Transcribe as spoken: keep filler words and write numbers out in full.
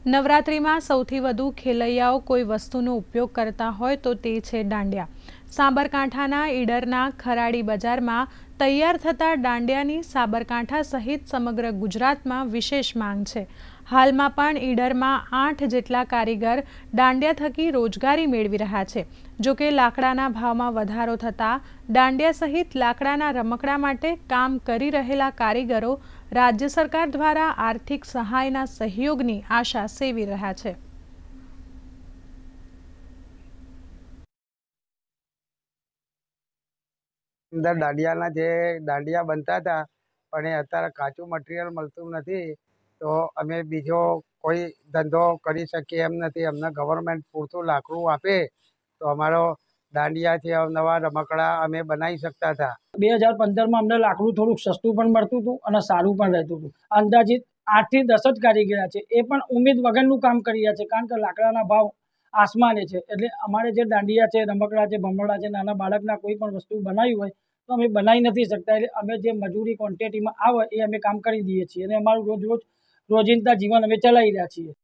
નવરાત્રિમાં સૌથી વધુ ખેલૈયાઓ કોઈ વસ્તુનો ઉપયોગ કરતા હોય તો તે છે દાંડિયા। સાબરકાંઠાના ઈડરના ખરાડી બજારમાં તૈયાર થતા દાંડિયાની સાબરકાંઠા સહિત સમગ્ર ગુજરાતમાં વિશેષ માંગ છે। હાલમાં પણ ઈડરમાં આઠ જેટલા કારીગર દાંડિયા થકી રોજગારી મેળવી રહ્યા છે। જો કે લાકડાના ભાવમાં વધારો થતાં દાંડિયા સહિત લાકડાના રમકડા માટે કામ કરી રહેલા કારીગરો રાજ્ય સરકાર દ્વારા આર્થિક સહાયના સહયોગની આશા સેવી રહ્યા છે। અંદર દાંડિયાના જે દાંડિયા બનતા હતા પણ એ અત્યારે કાચું મટીરિયલ મળતું નથી, તો અમે બીજો કોઈ ધંધો કરી શકીએ એમ નથી। અમને ગવર્મેન્ટ પૂરતું લાકડું આપે તો અમારો દાંડિયાથી અવનવા રમકડા અમે બનાવી શકતા હતા। બે હજાર પંદરમાં અમને લાકડું થોડુંક સસ્તું પણ મળતું હતું અને સારું પણ રહેતું હતું। અંદાજિત આઠથી દસ જ કારીગર છે, એ પણ ઉમેદ વગરનું કામ કરી રહ્યા છે, કારણ કે લાકડાના ભાવ આસમાને છે। એટલે અમારે જે દાંડિયા છે, રમકડા છે, ભમરડા છે, નાના બાળકના કોઈ પણ વસ્તુ બનાવી હોય તો અમે બનાવી નથી શકતા। એટલે અમે જે મજૂરી ક્વોન્ટિટીમાં આવે એ અમે કામ કરી દઈએ છીએ અને અમારું રોજ રોજ રોજિંદા જીવન અમે ચલાવી રહ્યા છીએ।